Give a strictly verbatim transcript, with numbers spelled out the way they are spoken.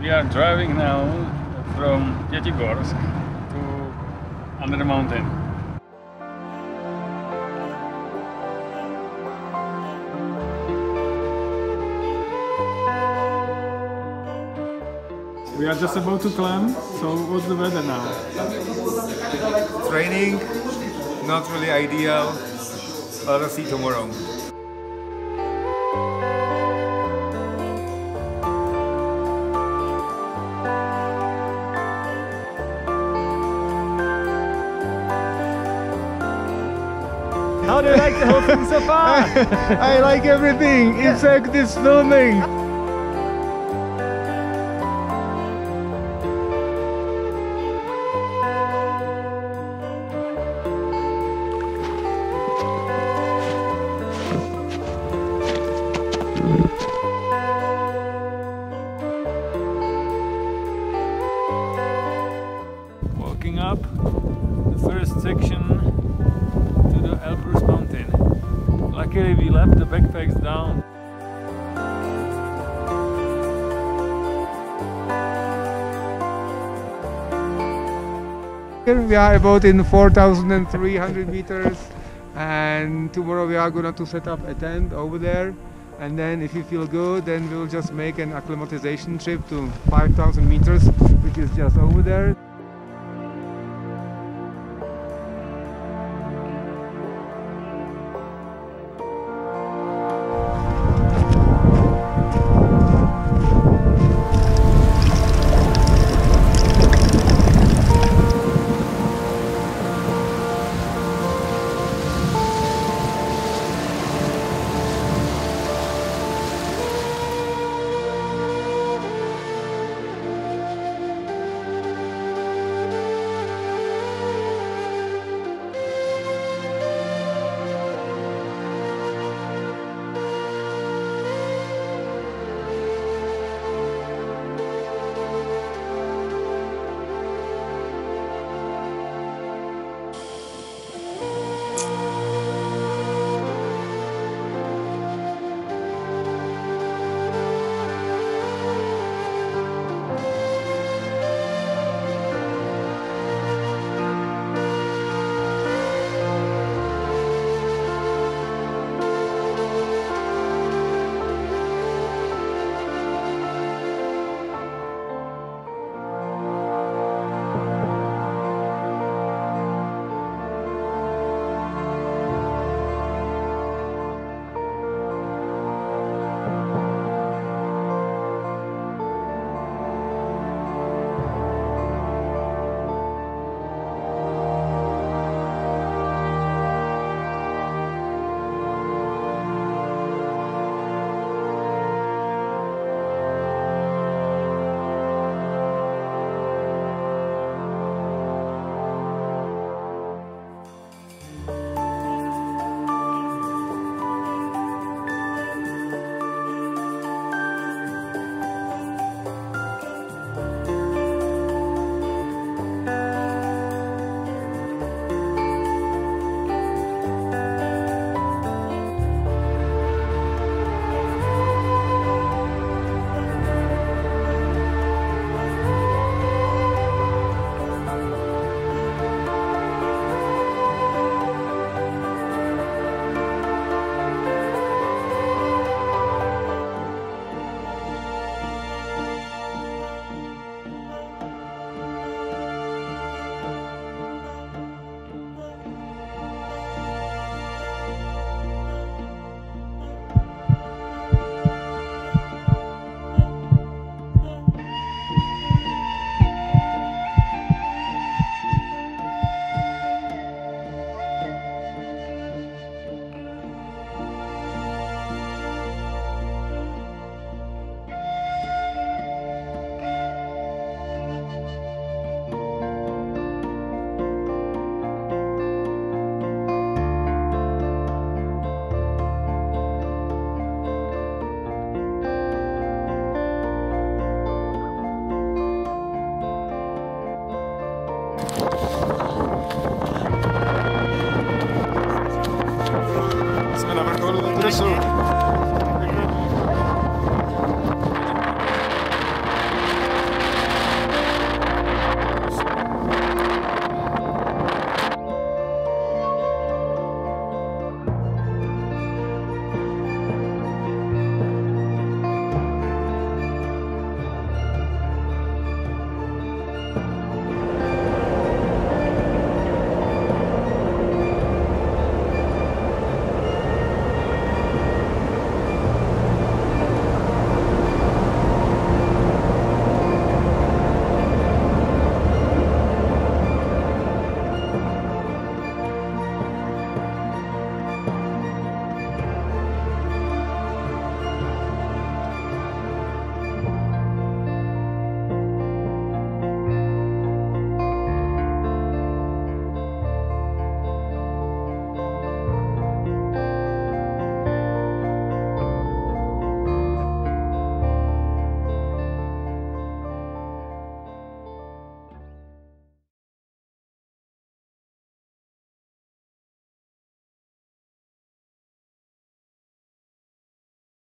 We are driving now from Pyatigorsk to under the mountain. We are just about to climb, so what's the weather now? It's raining, not really ideal, but I'll see tomorrow. How do you like the whole thing so far? I like everything, in fact this filming. Walking up the first section to the Elbrus mountain. Luckily we left the backpacks down. Here we are about in four thousand three hundred meters, and tomorrow we are going to set up a tent over there, and then if you feel good then we'll just make an acclimatization trip to five thousand meters, which is just over there. Jsme na vrcholu Elbrusu.